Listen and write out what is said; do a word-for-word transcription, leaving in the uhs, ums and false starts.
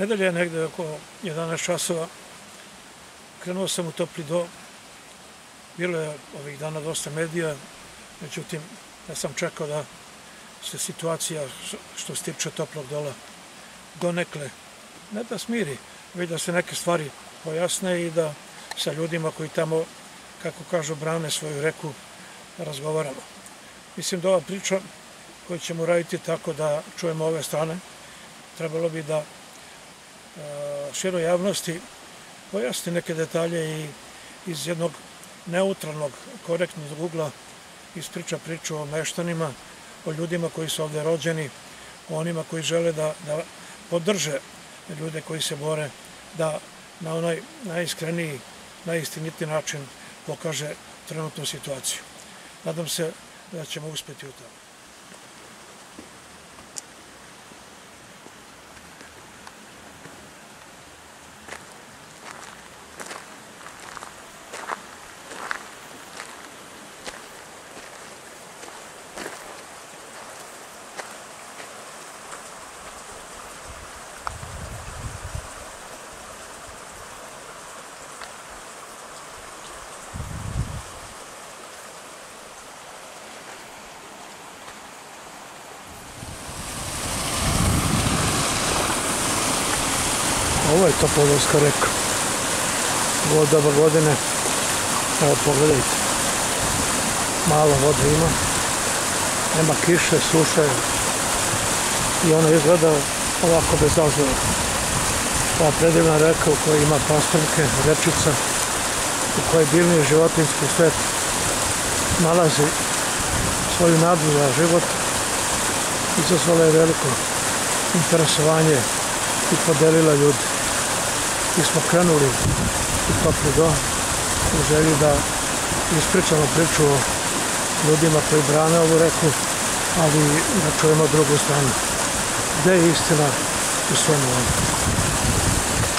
Nedelje negde oko jedanaest časova krenuo sam u Topli Do. Bilo je ovih dana dosta medija, međutim, ja sam čekao da se situacija što se tiče Toplog Dola donekle, ne da smiri, već da se neke stvari pojasne i da sa ljudima koji tamo, kako kažu, brane svoju reku, razgovaramo. Mislim da ova priča koju ćemo raditi tako da čujemo ove strane, trebalo bi da široj javnosti pojasni neke detalje i iz jednog neutralnog, korektnog ugla ispriča priču o meštanima, o ljudima koji su ovde rođeni, o onima koji žele da, da podrže ljude koji se bore, da na onaj najiskreniji, najistinitiji način pokaže trenutnu situaciju. Nadam se da ćemo uspeti u tome. Ovo je Topolovska reka. Ovo doba godine. Evo pogledajte. Malo vode ima. Nema kiše, suše. I ona izgleda ovako bez ozora. Ova predivna reka u kojoj ima pastrnke, rečica, u kojoj biljni životinjski svet nalazi svoju nadu za život, izazvala je veliko interesovanje i podelila ljudi. Mi smo krenuli u Topli Do u želji da ispričamo priču o ljudima koji brane ovu reku, ali da čujemo drugu stranu. Gde je istina u svemu ovom?